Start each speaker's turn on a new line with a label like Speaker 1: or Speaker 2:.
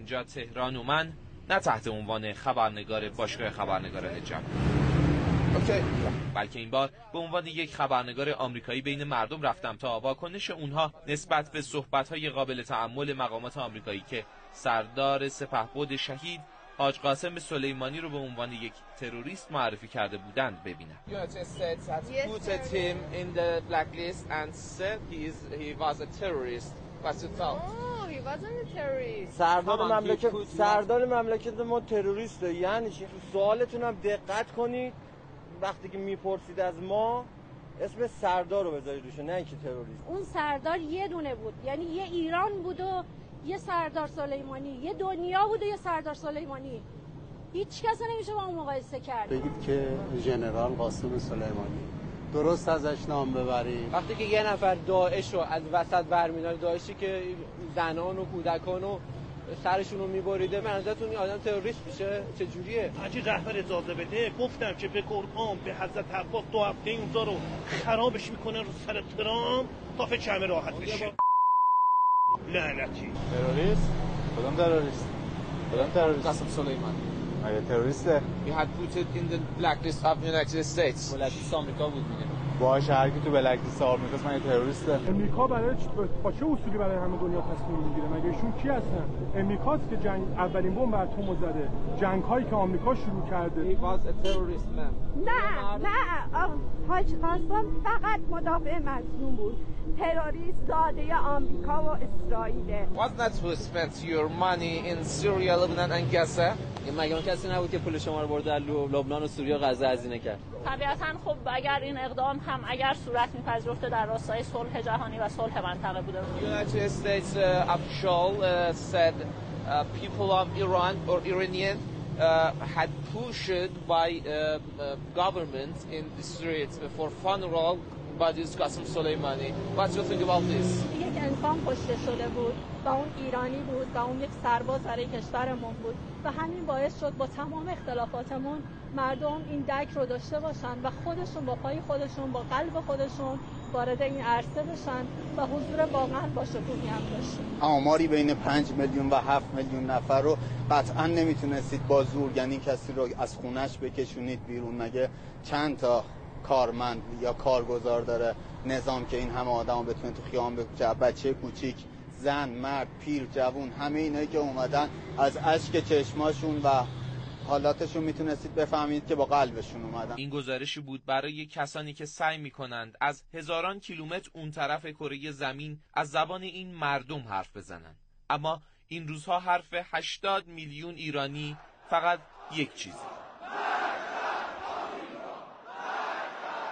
Speaker 1: اینجا تهران و من نه تحت عنوان خبرنگار باشگاه خبرنگاران جمع، بلکه این بار به عنوان یک خبرنگار آمریکایی بین مردم رفتم تا واکنش اونها نسبت به صحبت‌های قابل تأمل مقامات آمریکایی که سردار سپهبد شهید حاج قاسم سلیمانی رو به عنوان یک تروریست معرفی کرده بودند ببینم.
Speaker 2: سردار مملکت ما تروریسته. یعنی چی؟ سوالتون هم دقت کنید وقتی که میپرسید از ما اسم سردار رو بذارید روشه، نه اینکه تروریست.
Speaker 3: اون سردار یه دونه بود، یعنی یه ایران بود و یه سردار سلیمانی، یه دنیا بود و یه سردار سلیمانی. هیچ کس نمیشه با اون مقایسه کرد.
Speaker 4: بگید که ژنرال قاسم سلیمانی درست ازش نام ببرید.
Speaker 5: وقتی که یه نفر داعش رو از وسط برمی‌داره، داعشی که زنان و کودکان و سرشون رو میبریده، به نظرتون این آدم تروریست میشه؟ چه جوریه؟
Speaker 6: حاجی رهبر اجازه بده، گفتم که به قرآن به حضرت عباس 2 هفته اونجا رو خرابش میکنه رو سر ترام تا فکر همه راحت بشه. لعنتی
Speaker 7: تروریست؟ کدوم تروریست؟
Speaker 5: قاسم سلیمانی.
Speaker 7: مگه تروریسته؟
Speaker 5: He had put it in the blacklist of the United States. بلکلیست آمریکا بود میگه.
Speaker 7: باشه هر کی تو بلکلیست آمریکاست مگه تروریسته؟
Speaker 8: امریکا برای با چه اصولی برای همه دنیا تصمیم میگیره؟ مگه ایشون کی هستن؟ امریکاست که اولین بمب اتم زده. جنگ‌هایی که آمریکا شروع کرده.
Speaker 5: He was a terrorist man.
Speaker 3: نه حاج قاسم فقط مدافع مظلوم بود. تروریست زاده آمریکا و اسرائیل.
Speaker 5: Wasn't that who spent your money in Syria, Lebanon and Gaza? مگه اون کسی نبود که پول شما رو برد در لبنان و سوریه و غزه هزینه کرد؟
Speaker 9: طبیعتاً خب اگر این اقدام هم اگر صورت می‌پذیرفته در راستای صلح جهانی و صلح منطقه بوده.
Speaker 5: United States official said people of Iran or Iranian had pushed by government in the streets for funeral bodies Qasem Soleimani. What do you think about this?
Speaker 9: یک انسان کشته شده بود و اون ایرانی بود و اون یک سرباز برای کشورمون بود و همین باعث شد با تمام اختلافاتمون مردم این درک رو داشته باشن و خودشون با پای خودشون با قلب خودشون وارد این عرصه بشن و حضور واقعا با شکوهی هم داشته.
Speaker 4: آماری بین 5 میلیون و 7 میلیون نفر رو قطعا نمیتونستید با زور، یعنی کسی رو از خونش بکشونید بیرون. مگه چند تا کارمند یا کارگزار داره نظام که این همه آدمو بتونه تو خیابون بکشه؟ بچه کوچیک، زن، مرد، پیر، جوون، همه اینایی که اومدن از اشک چشماشون و حالاتشون میتونستید بفهمید که با قلبشون اومدن.
Speaker 1: این گزارشی بود برای کسانی که سعی میکنند از هزاران کیلومتر اون طرف کره زمین از زبان این مردم حرف بزنن. اما این روزها حرف 80 میلیون ایرانی فقط یک چیزه: